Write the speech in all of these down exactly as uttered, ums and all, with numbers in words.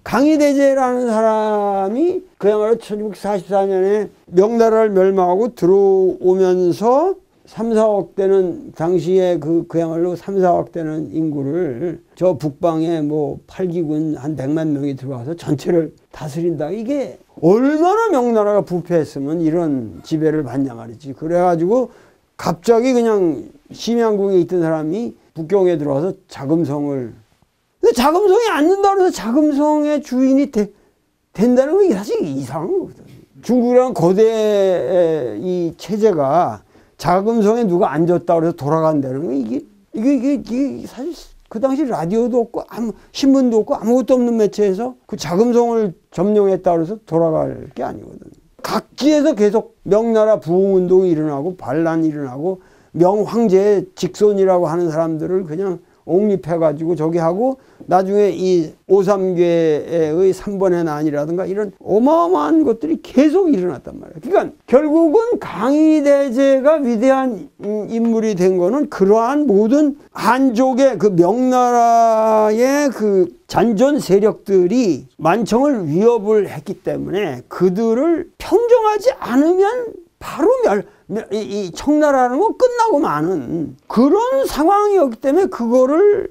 강희대제라는 사람이 그야말로 천육백사십사 년에 명나라를 멸망하고 들어오면서 삼, 사억 되는 당시에 그 그야말로 삼, 사억 되는 인구를 저 북방에 뭐 팔기군 한 백만 명이 들어와서 전체를 다스린다. 이게 얼마나 명나라가 부패했으면 이런 지배를 받냐 말이지. 그래가지고 갑자기 그냥 심양궁에 있던 사람이 북경에 들어와서 자금성을, 근데 자금성이 앉는다고 해서 자금성의 주인이 되, 된다는 건 사실 이상한 거거든. 중국이란 거대 이 체제가 자금성에 누가 앉았다고 해서 돌아간다는 건 이게, 이게, 이게, 이게 사실 그 당시 라디오도 없고 아무, 신문도 없고 아무것도 없는 매체에서 그 자금성을 점령했다고 해서 돌아갈 게 아니거든. 각지에서 계속 명나라 부흥운동이 일어나고 반란이 일어나고 명황제의 직손이라고 하는 사람들을 그냥 옹립해가지고 저기 하고 나중에 이 오삼계의 삼번의 난이라든가 이런 어마어마한 것들이 계속 일어났단 말이에요. 그러니까 결국은 강희대제가 위대한 인물이 된 거는 그러한 모든 한족의 그 명나라의 그 잔존 세력들이 만청을 위협을 했기 때문에 그들을 평정하지 않으면 바로 멸, 이 청나라는 건 끝나고 마는 그런 상황이었기 때문에 그거를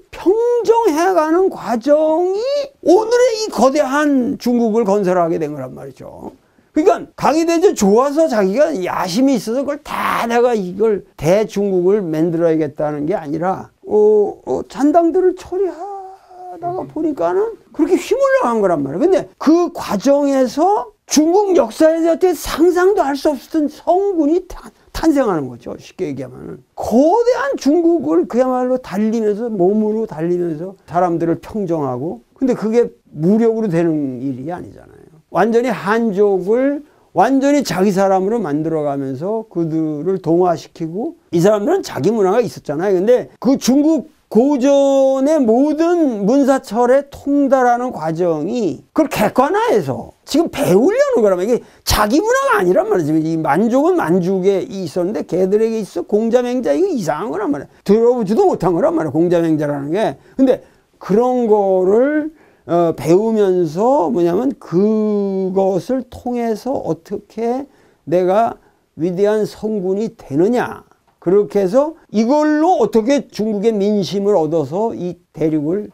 평정해가는 과정이 오늘의 이 거대한 중국을 건설하게 된 거란 말이죠. 그러니까 강희대제 좋아서 자기가 야심이 있어서 그걸 다 내가 이걸 대중국을 만들어야겠다는 게 아니라 어, 어, 잔당들을 처리하다가 보니까는 그렇게 휘몰려간 거란 말이에요. 근데 그 과정에서 중국 역사에 대해 어떻게 상상도 할 수 없었던 성군이 탄, 탄생하는 거죠. 쉽게 얘기하면 거대한 중국을 그야말로 달리면서 몸으로 달리면서 사람들을 평정하고, 근데 그게 무력으로 되는 일이 아니잖아요. 완전히 한족을 완전히 자기 사람으로 만들어가면서 그들을 동화시키고, 이 사람들은 자기 문화가 있었잖아요. 근데 그 중국 고전의 모든 문사철에 통달하는 과정이 그걸 객관화해서 지금 배우려는 거라면 이게 자기 문화가 아니란 말이죠. 이 만족은 만족에 있었는데 걔들에게 있어 공자맹자, 이거 이상한 거란 말이야. 들어보지도 못한 거란 말이야, 공자맹자라는 게. 근데 그런 거를 어, 배우면서 뭐냐면 그것을 통해서 어떻게 내가 위대한 성군이 되느냐, 그렇게 해서 이걸로 어떻게 중국의 민심을 얻어서 이 대륙을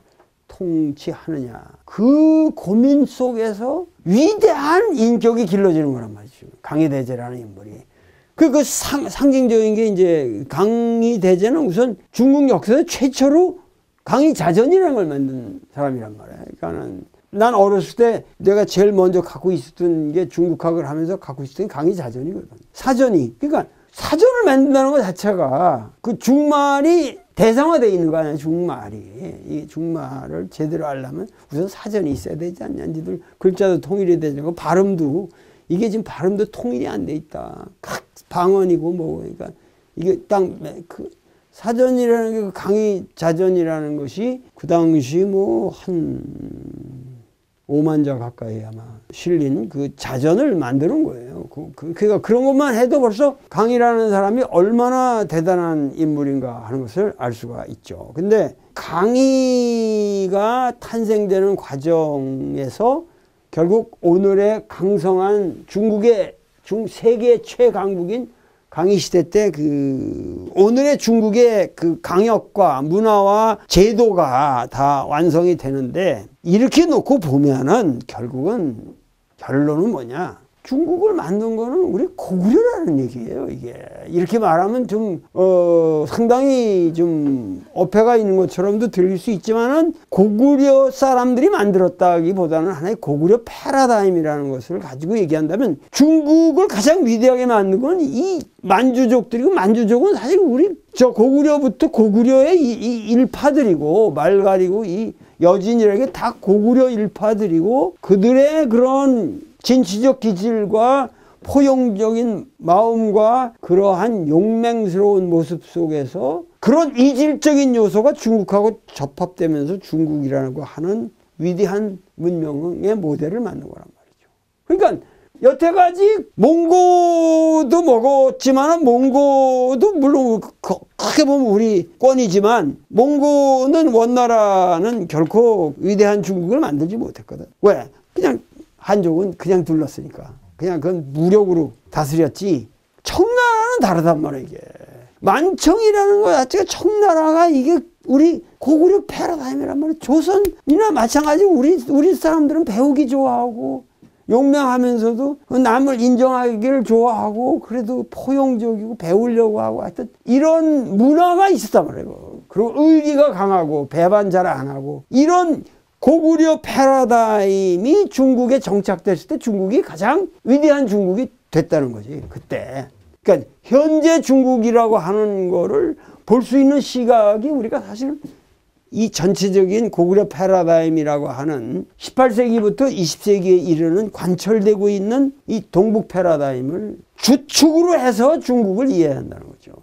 통치하느냐, 그 고민 속에서 위대한 인격이 길러지는 거란 말이죠. 강희대제라는 인물이. 그, 그 상, 상징적인 게 이제 강희대제는 우선 중국 역사에 최초로 강희자전이라는 걸 만든 사람이란 말이에요. 그러니까는 난 어렸을 때 내가 제일 먼저 갖고 있었던 게 중국학을 하면서 갖고 있었던 게 강희자전이거든. 사전이. 그러니까 사전을 만든다는 것 자체가 그 중말이 대상화되어 있는 거 아니야, 중말이. 이 중말을 제대로 하려면 우선 사전이 있어야 되지 않냐. 니들 글자도 통일이 되고 발음도, 이게 지금 발음도 통일이 안 돼 있다. 각 방언이고 뭐, 그러니까 이게 딱 그 사전이라는 게, 그 강희자전이라는 것이 그 당시 뭐 한 오만 자 가까이 아마 실린 그 자전을 만드는 거예요. 그, 그, 그러니까 그런 것만 해도 벌써 강희라는 사람이 얼마나 대단한 인물인가 하는 것을 알 수가 있죠. 근데 강희가 탄생되는 과정에서 결국 오늘의 강성한 중국의 중 세계 최강국인 강희시대 때 그 오늘의 중국의 그 강역과 문화와 제도가 다 완성이 되는데, 이렇게 놓고 보면은 결국은 결론은 뭐냐, 중국을 만든 거는 우리 고구려라는 얘기예요. 이게 이렇게 말하면 좀 어 상당히 좀 어폐가 있는 것처럼도 들릴 수 있지만은 고구려 사람들이 만들었다기보다는 하나의 고구려 패러다임이라는 것을 가지고 얘기한다면, 중국을 가장 위대하게 만든 건 이 만주족들이고, 만주족은 사실 우리 저 고구려부터 고구려의 이, 이 일파들이고, 말갈이고 이 여진이라는 게 다 고구려 일파들이고, 그들의 그런 진취적 기질과 포용적인 마음과 그러한 용맹스러운 모습 속에서 그런 이질적인 요소가 중국하고 접합되면서 중국이라고 하는 위대한 문명의 모델을 만든 거란 말이죠. 그러니까 여태까지 몽고도 먹었지만 몽고도 물론 크게 보면 우리 권이지만 몽고는 원나라는 결코 위대한 중국을 만들지 못했거든. 왜? 그냥 한족은 그냥 둘렀으니까. 그냥 그건 무력으로 다스렸지. 청나라는 다르단 말이야 이게. 만청이라는 거 자체가 청나라가 이게 우리 고구려 패러다임이란 말이야. 조선이나 마찬가지 우리 우리 사람들은 배우기 좋아하고 용맹하면서도 남을 인정하기를 좋아하고 그래도 포용적이고 배우려고 하고 하여튼 이런 문화가 있었단 말이에요. 그리고 의리가 강하고 배반 잘 안 하고 이런 고구려 패러다임이 중국에 정착됐을 때 중국이 가장 위대한 중국이 됐다는 거지 그때. 그러니까 현재 중국이라고 하는 거를 볼 수 있는 시각이 우리가 사실 이 전체적인 고구려 패러다임이라고 하는 십팔 세기부터 이십 세기에 이르는 관철되고 있는 이 동북 패러다임을 주축으로 해서 중국을 이해한다는 거죠.